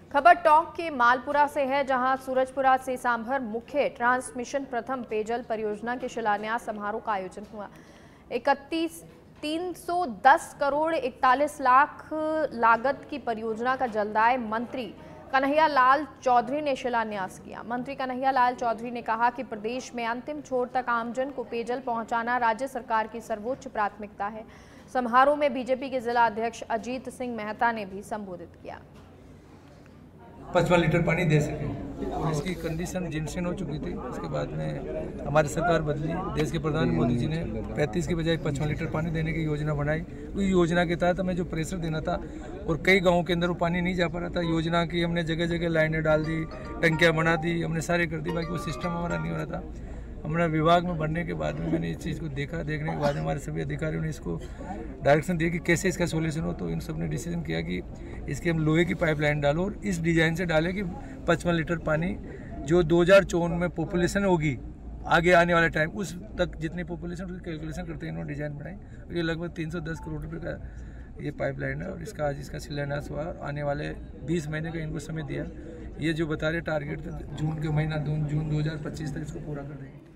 खबर टोंक के मालपुरा से है, जहां सूरजपुरा से सांभर मुख्य ट्रांसमिशन प्रथम पेयजल परियोजना के शिलान्यास समारोह का आयोजन हुआ। 310 करोड़ 41 लाख लागत की परियोजना का जलदाय मंत्री कन्हैया लाल चौधरी ने शिलान्यास किया। मंत्री कन्हैया लाल चौधरी ने कहा कि प्रदेश में अंतिम छोर तक आमजन को पेयजल पहुंचाना राज्य सरकार की सर्वोच्च प्राथमिकता है। समारोह में बीजेपी के जिला अध्यक्ष अजीत सिंह मेहता ने भी संबोधित किया। 55 लीटर पानी दे सके और इसकी कंडीशन जिनसिन हो चुकी थी। उसके बाद में हमारी सरकार बदली, देश के प्रधानमंत्री मोदी जी ने 35 की बजाय 55 लीटर पानी देने की योजना बनाई। उस योजना के तहत हमें जो प्रेशर देना था और कई गाँवों के अंदर वो पानी नहीं जा पा रहा था, योजना की हमने जगह जगह लाइनें डाल दी, टंकियाँ बना दी, हमने सारे कर दी, बाकी वो सिस्टम हमारा नहीं हो रहा था। हमारा विभाग में बढ़ने के बाद में मैंने इस चीज़ को देखा, देखने के बाद हमारे सभी अधिकारियों ने इसको डायरेक्शन दिया कि कैसे इसका सोल्यूशन हो। तो इन सब ने डिसीजन किया कि इसकी हम लोहे की पाइपलाइन डालो और इस डिज़ाइन से डालें कि 55 लीटर पानी जो 2054 में पॉपुलेशन होगी आगे आने वाले टाइम उस तक जितनी पॉपुलेशन उसकी कैलकुलेशन करते हैं इन्होंने डिज़ाइन बनाई। और ये लगभग 310 करोड़ रुपये का ये पाइपलाइन है और इसका आज इसका शिलान्यास हुआ। आने वाले 20 महीने का इनको समय दिया। ये जो बता रहे टारगेट जून के महीना जून 2025 तक इसको पूरा कर देंगे।